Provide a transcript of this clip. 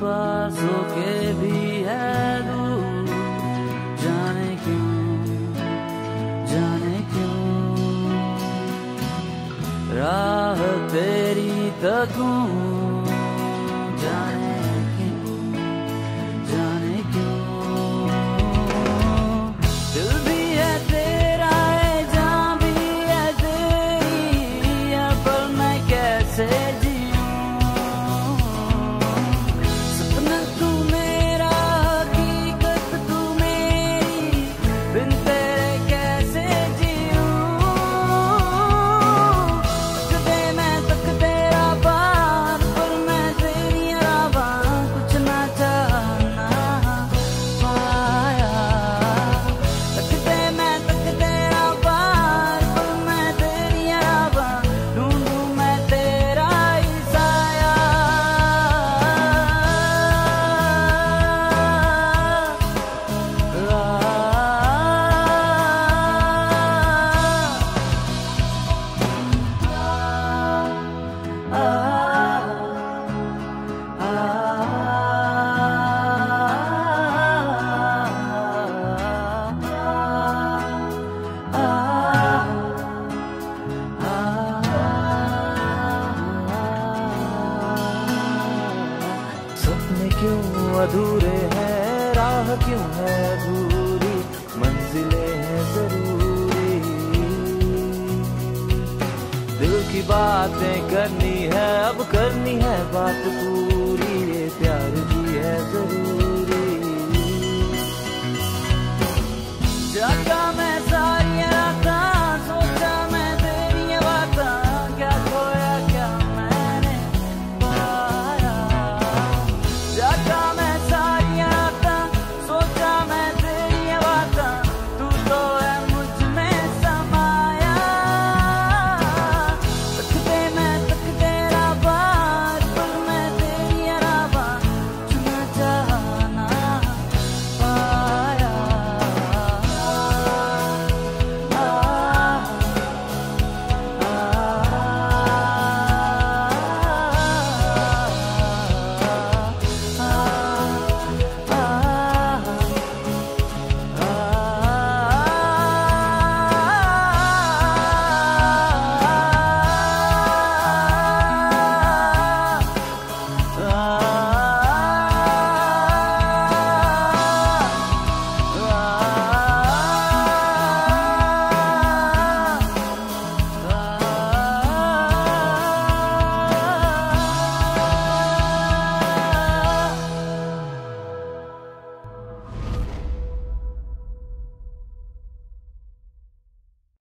पास होके भी है दूर। जाने क्यों राह तेरी तकूं। जाने क्यों दिल भी है तेरा है, जान भी है तेरी, पर मैं कैसे अधूरे हैं, राह क्यों है अधूरी, मंजिलें हैं जरूरी। दिल की बातें करनी है, अब करनी है बात पूरी, ये प्यार भी है जरूरी।